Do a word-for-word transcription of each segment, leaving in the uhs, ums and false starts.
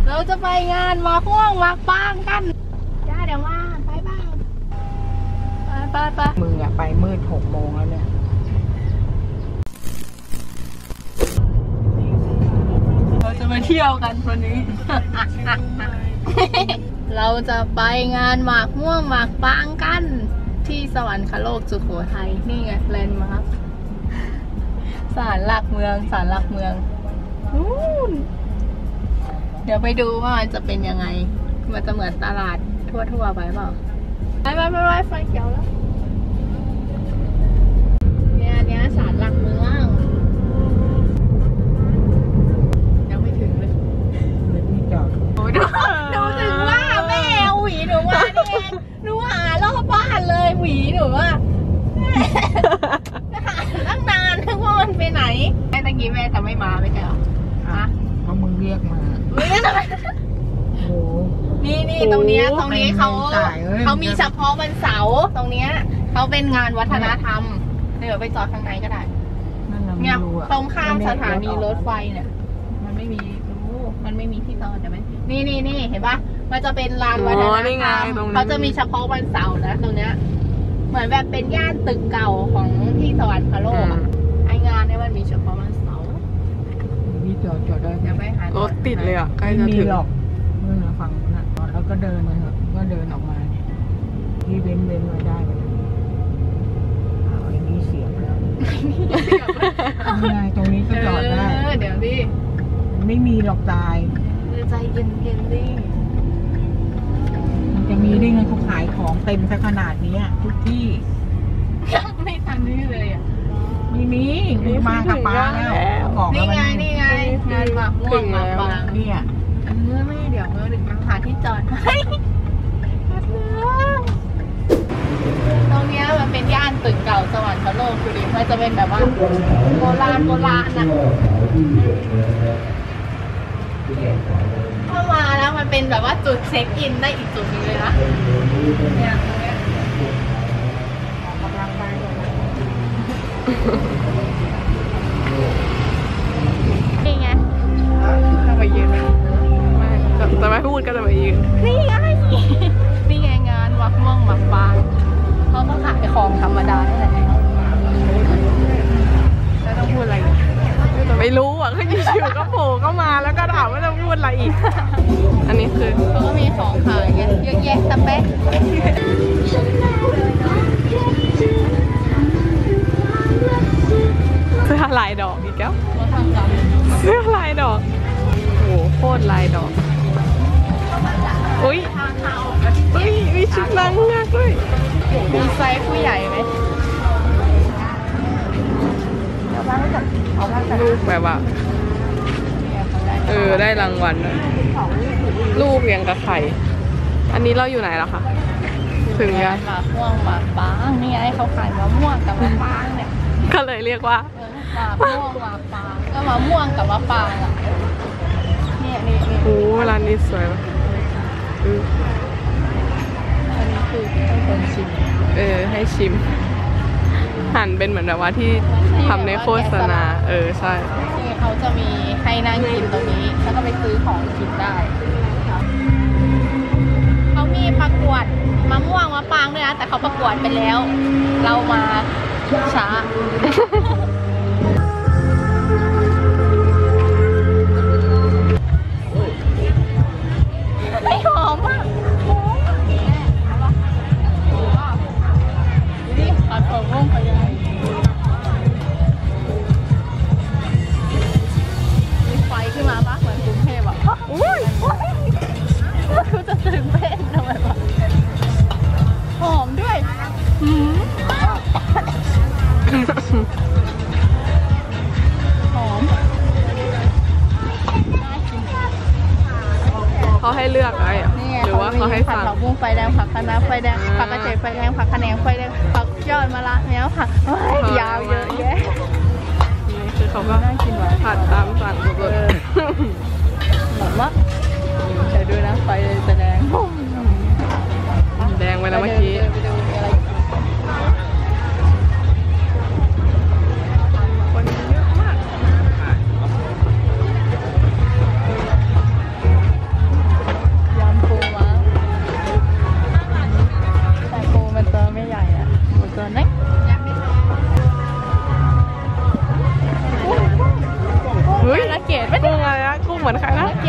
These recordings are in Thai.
เราจะไปงานหมากม่วงหมากปางกันจ้าเดี๋ยวมาไปบ้างไปไปไปมึงอะไปมืดหกโมงแล้วเนี่ยเราจะมาเที่ยวกันวันนี้ เราจะไปงานหมากม่วงหมากปางกันที่สวรรคโลกสุโขทัยนี่ไงแลนด์มาร์คศาลหลักเมืองศาลหลักเมืองเดี๋ยวไปดูว่ามันจะเป็นยังไงมันจะเหมือนตลาดทั่วๆไปเปล่าไปไปไปไปไฟเขียวแล้วเนี่ยเนี้ยศาลหลักเมืองยังไม่ถึงเลยนี่จอดโอ้ดูดูถึงว่าแม่หวีหนูมานี่เองหนูหารอบบ้านเลยหวีหนูว่าหาตั้งนานทั้งว่ามันไปไหนแม่ตะกี้แม่จะไม่มาไม่ใช่หรอฮะเพราะมึงเรียกมาโอ้นี่นี่ตรงนี้ตรงนี้เขาเขามีเฉพาะวันเสาร์ตรงเนี้ยเขาเป็นงานวัฒนธรรมเดี๋ยวไปจอดข้างในก็ได้เนี่ยตรงข้ามสถานีรถไฟเนี่ยมันไม่มีรู้มันไม่มีที่จอดใช่ไหมนี่นี่นี่เห็นปะมันจะเป็นลานวัฒนธรรมเขาจะมีเฉพาะวันเสาร์นะตรงเนี้ยเหมือนแบบเป็นย่านตึกเก่าของที่สวรรคโลกไองานเนี่ยมันมีเฉพาะวันเสาร์มีจอดจอดได้จะไปหารถติดเลยอ่ะใกล้จะถึงหรอกเมื่อฝั่งนั้นแล้วก็เดินมาเถอะก็เดินออกมาที่เว้นเว้นไว้ได้เลยเอาไอ้นี่เสียบแล้วนี่ไงตรงนี้ก็จอดได้เดี๋ยวดิไม่มีหรอกตายใจเย็นเย็นดิมันจะมีได้ไงเขาขายของเต็มซะขนาดนี้ทุกที่ยังไม่ทันนี่เลยอ่ะมีมีมากับป้าแล้วนี่ไงนี่ไงงานหมากม่วงหมากปางเนี่ยเมื่อไม่เดี๋ยวเมื่อดึกหาที่จอดให้ตรงนี้มันเป็นย่านตึกเก่าสวรรคโลกคือดิมันจะเป็นแบบว่าโบราณโบราณนะเข้ามาแล้วมันเป็นแบบว่าจุดเช็คอินได้อีกจุดนึงเลยนะเนี่ยตรงนี้กำลังไปนี่ไงจะไปยืนไม่จะไม่พูดก็จะไปยืนนี่ไงนี่ไงงานหมากม่วงหมากปางเขาต้องขายของธรรมดาเนี่ยแหละแล้วต้องพูดอะไรไม่รู้อ่ะก็อยู่ๆก็โผล่ก็มาแล้วก็ถามว่าจะพูดอะไรอีกอันนี้คือเขาก็มีของขายเยอะแยะตะเป๊ะเสื้อลายดอกอีกแล้วเสื้อลายดอกโอ้โหโคตรลายดอกอุ้ยอุ้ยมีชุดนางเงือกด้วยมีไซส์ผู้ใหญ่ไหมลูกแบบว่าเออได้รางวัลลูกยังกระไข่อันนี้เราอยู่ไหนล่ะคะถึงยังหมากม่วงหมากปางนี่ไงเขาขายมะม่วงกับมะปางเนี่ยก็เลยเรียกว่าหมากม่วงหมากปางก็มะม่วงกับมะปางอ่ะนี่นี่โอ้ร้านนี้สวยว่ะอันนี้คือให้คนชิมเออให้ชิมหั่นเป็นเหมือนแบบว่าที่ทำในโฆษณาเออใช่ที่เขาจะมีให้นั่งกินตรงนี้แล้วก็ไปซื้อของกินได้เขามีประกวดมะม่วงมะปางด้วยนะแต่เขาประกวดไปแล้วเรามาช้าไม่หอมอ่ะนี่ผัดผักบุ้งไปยังมีไฟขึ้นมาปะเหมือนกรุงเทพอ่ะอุ้ยคือจะตื่นเต้นทำไมวะหอมด้วยหืมหอมเขาให้เลือกอะไรอ่ะหรือว่าเขาให้สั่งผัดผักบุ้งไฟแดงผักคะน้าไฟแดงผักกระเจี๊ยบไฟแดงผักคะแนงไฟแดงผักยอดมะระเนี้ยผักยาวเยอะแยะนี่คือเขาก็ผัดตามสั่งหมดเลยหอมมากเดี๋ยวดูนะไฟจะแดงแดงไปแล้วเมื่อกี้คนเยอะมาก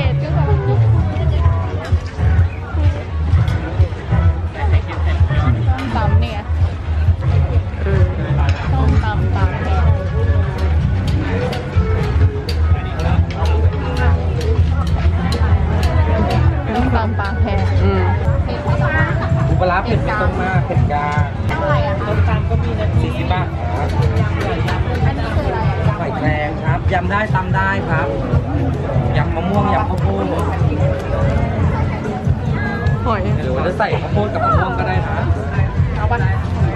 ตก็แบบตำเนี่ยต้มตำตำแห้งต้มตำปลาแห้งอืมอุปลาเผ็ดไม่ต้องมากเผ็ดกลางเท่าไหร่อะคะต้มตำก็มีนะสี่สิบบาทครับอันนี้คืออะไรอะหอยแครงครับยำได้ตำได้ครับยำมะม่วงยำข้าวโพดหอยหรือว่าจะใส่ข้าวโพดกับมะม่วงก็ได้นะเอาปะ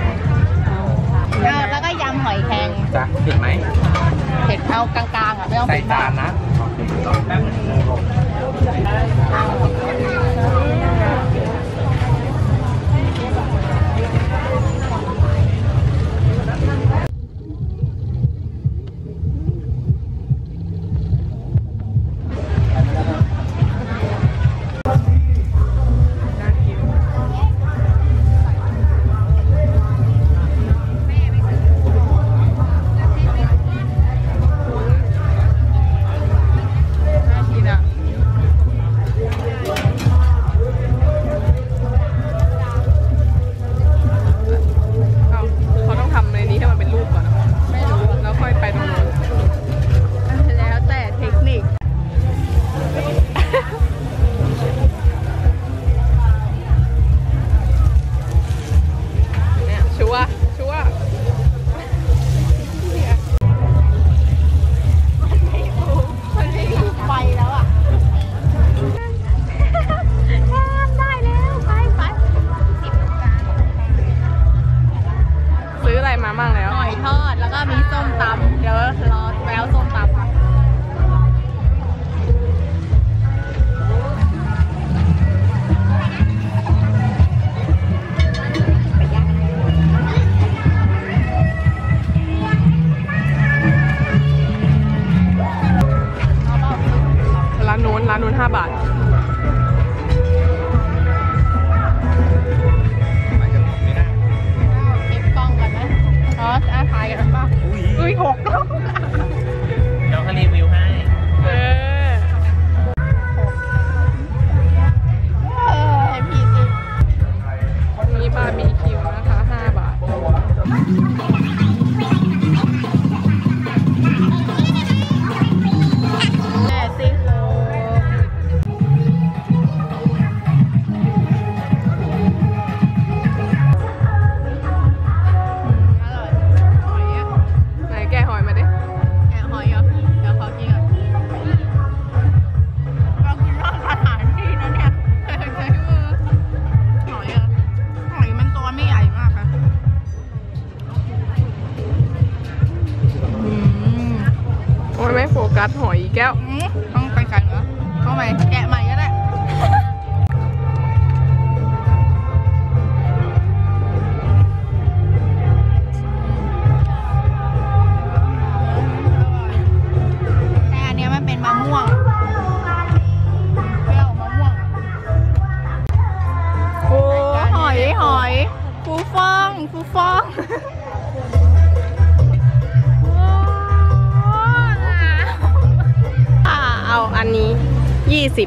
แล้วก็ยำหอยแครงจ้ะเผ็ดไหมเผ็ดเอากลางๆอ่ะไม่ต้องใส่จานนะแป๊บนึงร้านนู้นร้านนู้นห้าบาทเก็บกล้องกันไหมอ๋ออาถ่ายกันป่ะอุ้ยหกกล้องเดี๋ยวเขารีวิวให้เออเออให้พี่สิมีบาร์บีคิวนะคะห้าบาทไม่โฟกัสหอยแก้วต้องไปกันเหรอเข้าไหมแกะใหม่ก็ได้แต่อันนี้มันเป็นมะม่วงเปรี้ยวมะม่วงโอ้หอยหอยฟูฟ่องฟูฟ่องเอาอันนี้ยี่สิบ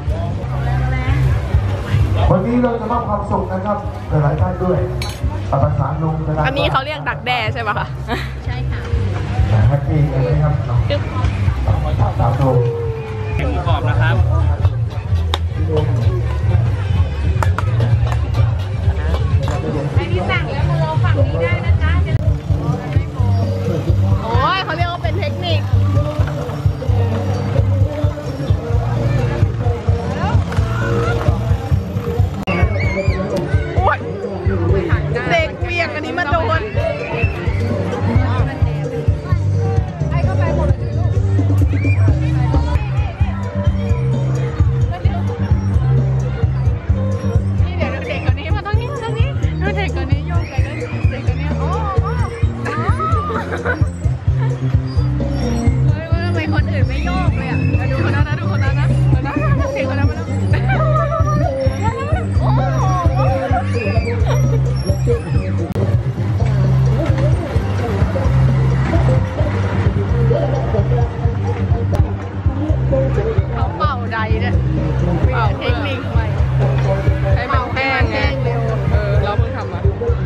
วันนี้เราจะมอบความสุขนะครับหลายท่านด้วยประสานลงอันนี้เขาเรียกดักแด้ใช่ไหมคะใช่ค่ะแฮปปี้เลยครับน้องสาวโตหมูกรอบนะครับใครที่สั่งแล้วมารอฝั่งนี้ได้นะจ๊ะโอ้ยเขาเรียกว่าเป็นเทคนิคเด็กเวียงอันนี้มาโดนไอ้ก็ไปหมดเลยลูกเป่าเทคนิคใหม่ให้มันแห้งไงเออเราเพิ่งทำมา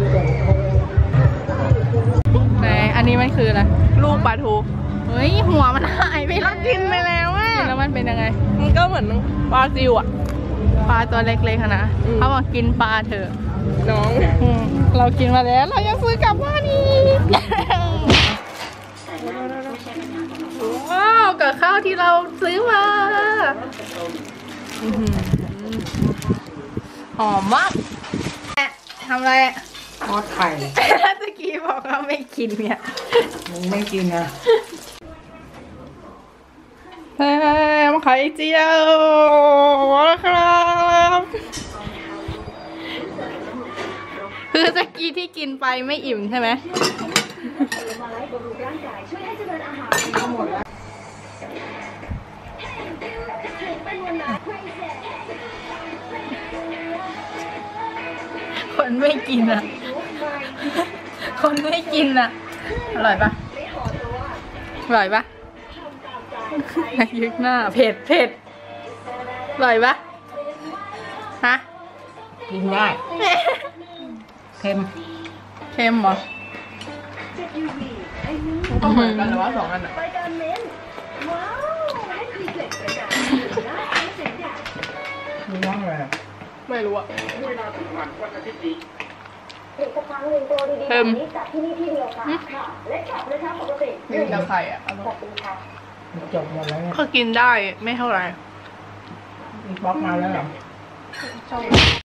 ไหนอันนี้มันคืออะไรลูกปลาทูเฮ้ยหัวมันหายไปแล้วกินไปแล้วอ่ะกินแล้วมันเป็นยังไงมันก็เหมือนปลาซิวอ่ะปลาตัวเล็กๆนะอืมเขาบอกกินปลาเถอะน้องอืมเรากินมาแล้วเรายังซื้อกลับบ้านอีก ว้าวกับข้าวที่เราซื้อมาอื้อหือหอมมากแม่ทำอะไรอะทอดไข่แล้วตะกี้บอกว่าไม่กินเนี่ยมึงไม่กินนะแฮมไข่เจียวครับคือตะกี้ที่กินไปไม่อิ่มใช่ไหมคนไม่กินอ่ะ คนไม่กินอ่ะ อร่อยปะอร่อยปะยึกหน้าเผ็ดเผ็ดอร่อยปะฮะกินได้เค็มเค็มเหรอก็เหมือนกันหรือว่าสองอันอ่ะมีน้องอะไรอ่ะไม่รู้อ่ะเค็มมีแต่ไข่อ่ะจบหมดแล้วเนี่ยก็กินได้ไม่เท่าไหร่อีกบล็อกมาแล้วเหรอ